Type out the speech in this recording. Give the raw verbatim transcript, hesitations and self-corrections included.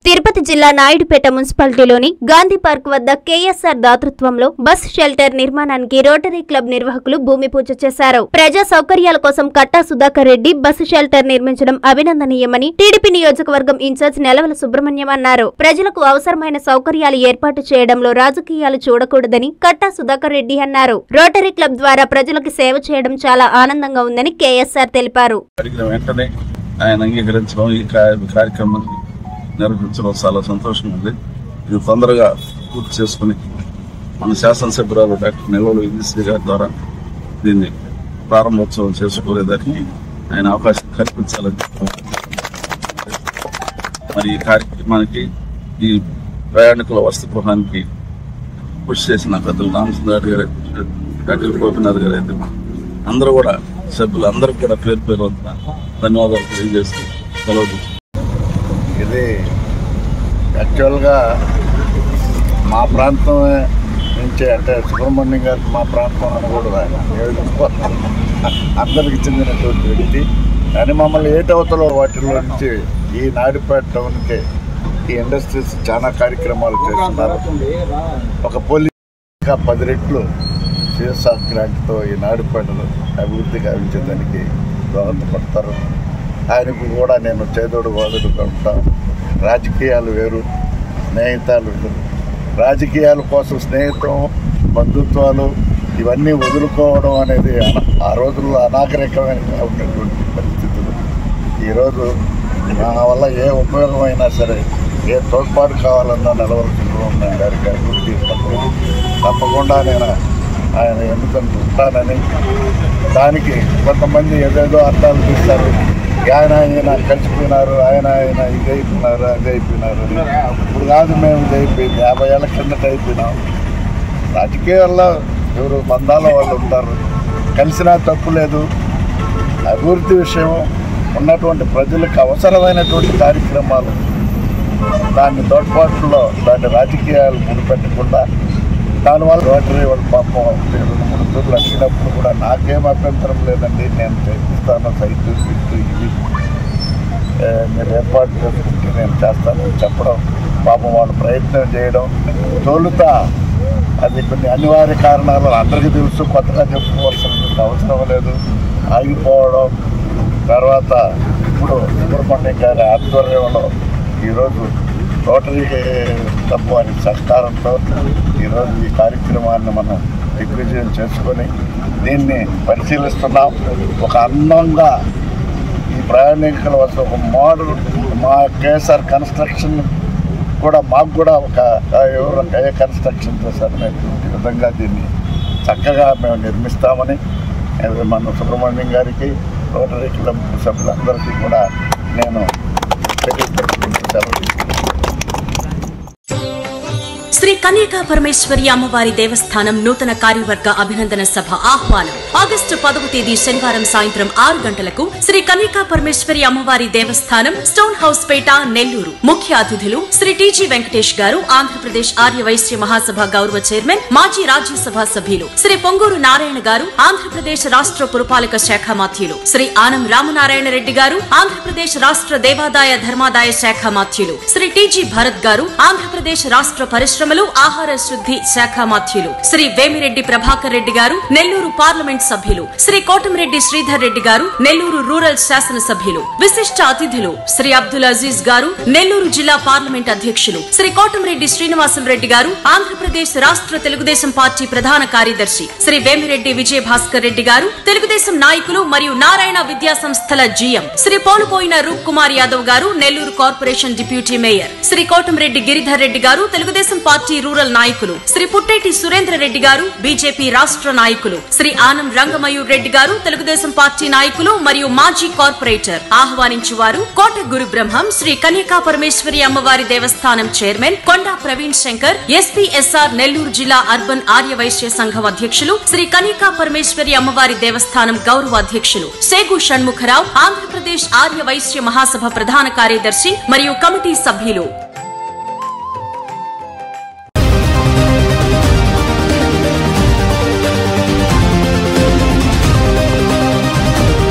తిరుపతి జిల్లా నాయుడుపేట మున్సిపాలిటీలోని గాంధీ పార్క్ వద్ద కేఎస్ఆర్ దాతృత్వంలో బస్ షెల్టర్ నిర్మాణానికి రోటరీ క్లబ్ నిర్వాహకులు భూమి పూజ చేశారు. ప్రజా సౌకర్యాల కోసం కట్టా సుధాకర్ రెడ్డి బస్ షెల్టర్ నిర్మించడం అభినందనీయమని టీడీపీ నియోజకవర్గం ఇన్ఛార్జ్ నెలవల సుబ్రహ్మణ్యం అన్నారు. ప్రజలకు అవసరమైన సౌకర్యాలు ఏర్పాటు చేయడంలో రాజకీయాలు చూడకూడదని కట్టా సుధాకర్ రెడ్డి అన్నారు. రోటరీ క్లబ్ ద్వారా ప్రజలకు సేవ చేయడం చాలా ఆనందంగా ఉందని కేఎస్ఆర్ తెలిపారు. నిర్వహించడం చాలా సంతోషంగా ఉంది. ఇది తొందరగా పూర్తి చేసుకుని మన శాసనసభ్యురాలు డాక్టర్ నెలవల విజయశ్రీ గారి ద్వారా దీన్ని ప్రారంభోత్సవం చేసుకోలేదానికి ఆయన అవకాశం కల్పించాలని మరి ఈ కార్యక్రమానికి ఈ ప్రయాణికుల వసతి గృహానికి కృషి చేసిన పెద్దలు రామచంద్రారెడ్డి గారు, డాక్టర్ గోపినాథ్ గారు అయితే అందరూ కూడా సభ్యులు అందరూ కూడా పేరు పేరు ధన్యవాదాలు తెలియజేస్తూ సెలవు. ఇది యాక్చువల్గా మా ప్రాంతం నుంచి అంటే సుబ్రహ్మణ్యం గారు మా ప్రాంతం అనకూడదు, ఆయన అందరికి చెందినటువంటి వ్యక్తి. కానీ మమ్మల్ని ఏటవతలో వాటిలో నుంచి ఈ నాయుడుపేట టౌన్కి ఈ ఇండస్ట్రీస్ చాలా కార్యక్రమాలు చేస్తున్నారు. ఒక పోలీస్ ఇంకా పది రెట్లు సిఎస్ఆర్ గ్రాంట్తో ఈ నాయుడుపేటలో అభివృద్ధి గావించేదానికి దోహదపడతారు. ఆయనకు కూడా నేను చేదోడు వాదుడుగా ఉంటాను. రాజకీయాలు వేరు, స్నేహితాలు వేరు. రాజకీయాల కోసం స్నేహితం, బంధుత్వాలు ఇవన్నీ వదులుకోవడం అనేది ఆ రోజుల్లో అనాగరికమైన ఉన్నటువంటి పరిస్థితులు. ఈరోజు నా వల్ల ఏ ఉపయోగమైనా సరే, ఏ తోడ్పాటు కావాలన్నా నెలవల సుబ్రహ్మణ్యం గారికి అభివృద్ధి తప్పకుండా నేను ఆయన ఎన్నుకొని ఉంటానని. దానికి కొంతమంది ఏదేదో అర్థాలు తీస్తారు. ఆయన ఆయన కలిసిపోయినారు, ఆయన ఆయన ఇది అయిపోయినారు, అది అయిపోయినారు. ఇప్పుడు కాదు, మేము ఇది అయిపోయింది, యాభై ఏళ్ళ కిందట అయిపోయినాం. రాజకీయాల్లో ఎవరు బంధాల వాళ్ళు ఉంటారు, కలిసినా తప్పు లేదు. అభివృద్ధి విషయం ఉన్నటువంటి ప్రజలకు అవసరమైనటువంటి కార్యక్రమాలు దాన్ని తోడ్పాటులో దాన్ని రాజకీయాలు ముడిపెట్టకుండా దానివల్ల రోటరీ వాళ్ళు పాపం రెండు మూడు తూర్లు అడిగినప్పుడు కూడా నాకేం అభ్యంతరం లేదండి, నేను చేపిస్తాను, సైట్ ఇటు ఇవి మీరు ఏర్పాటు చేసుకుంటే నేను చేస్తాను చెప్పడం, పాపం వాళ్ళు ప్రయత్నం చేయడం, తోలుతా అది కొన్ని అనివార్య కారణాలు అందరికీ తెలుసు, కొత్తగా చెప్పుకోవాల్సిన అవసరం లేదు, ఆగిపోవడం. తర్వాత ఇప్పుడు సుబ్రహ్మణ్యం గారి ఆధ్వర్యంలో ఈరోజు రోటరీ క్లబ్ వారి సహకారంతో ఈరోజు ఈ కార్యక్రమాన్ని మనం దిగ్విజయం చేసుకొని దీన్ని పరిశీలిస్తున్నాం. ఒక అందంగా ఈ ప్రయాణికుల వద్ద ఒక మోడల్ మా కేఎస్ఆర్ కన్స్ట్రక్షన్ కూడా మాకు కూడా ఒక ఎవరు ఏ కన్స్ట్రక్షన్ చేశారనేటువంటి విధంగా దీన్ని చక్కగా మేము నిర్మిస్తామని మన సుబ్రహ్మణ్యం గారికి, రోటరీ క్లబ్ సభ్యులందరికీ కూడా నేను తెలియజేస్తున్నాను. శ్రీ కన్యకా పరమేశ్వరి అమ్మవారి దేవస్థానం నూతన కార్యవర్గ అభినందన సభ ఆహ్వానం. ఆగస్టు పదవ తేదీ శనివారం సాయంత్రం ఆరు గంటలకు శ్రీ కన్యకా పరమేశ్వరి అమ్మవారి దేవస్థానం స్టోన్ హౌస్ పేట నెల్లూరు. ముఖ్య అతిథులు శ్రీ టీజీ వెంకటేష్ గారు, ఆంధ్రప్రదేశ్ ఆర్య వైశ్య మహాసభ గౌరవ చైర్మన్, మాజీ రాజ్యసభ సభ్యులు శ్రీ పొంగూరు నారాయణ గారు, ఆంధ్రప్రదేశ్ రాష్ట్ర పురపాలక శాఖ మాత్యులు శ్రీ ఆనం రామనారాయణ రెడ్డి గారు, ఆంధ్రప్రదేశ్ రాష్ట్ర దేవాదాయ ధర్మాదాయ శాఖ మాత్యులు శ్రీ టీజీ భరత్ గారు, ఆంధ్రప్రదేశ్ రాష్ట్ర పరిశ్రమలు ఆహార శుద్ధి శాఖ మాత్యులు శ్రీ వేమిరెడ్డి ప్రభాకర్ రెడ్డి గారు, నెల్లూరు పార్లమెంట్ సభ్యులు శ్రీ కోటంరెడ్డి శ్రీధర్ రెడ్డి గారు, నెల్లూరు రూరల్ శాసన సభ్యులు. విశిష్ట అతిథులు శ్రీ అబ్దుల్ అజీజ్ గారు, నెల్లూరు జిల్లా పార్లమెంట్ అధ్యక్షులు శ్రీ కోటంరెడ్డి శ్రీనివాసులు రెడ్డి గారు, ఆంధ్రప్రదేశ్ రాష్ట్ర తెలుగుదేశం పార్టీ ప్రధాన కార్యదర్శి శ్రీ వేమిరెడ్డి విజయ భాస్కర్ రెడ్డి గారు, తెలుగుదేశం నాయకులు మరియు నారాయణ విద్యా సంస్థల జీఎం శ్రీ పోలుపోయిన రూప్ కుమార్ యాదవ్ గారు, Nellore corporation deputy mayor Shri Kotamreddy Giridhar Reddy గారు, తెలుగుదేశం పార్టీ రూరల్ నాయకులు శ్రీ పుట్టేటి సురేంద్ర రెడ్డి గారు, బీజేపీ రాష్ట్ర నాయకులు శ్రీ ఆనం రంగమయూర్ రెడ్డి గారు, తెలుగుదేశం పార్టీ నాయకులు మరియు మాజీ కార్పొరేటర్. ఆహ్వానించువారు కోట గురు బ్రహ్మం శ్రీ కన్యకా పరమేశ్వరి అమ్మవారి దేవస్థానం చైర్మన్ కొండా ప్రవీణ్ శంకర్, ఎస్పీఎస్ఆర్ నెల్లూరు జిల్లా అర్బన్ ఆర్య వైశ్య సంఘం అధ్యక్షులు శ్రీ కన్యకా పరమేశ్వరి అమ్మవారి దేవస్థానం గౌరవ అధ్యక్షులు సేగు షణ్ముఖరావు, ఆంధ్రప్రదేశ్ ఆర్య వైశ్య మహాసభ ప్రధాన కార్యదర్శి మరియు కమిటీ సభ్యులు.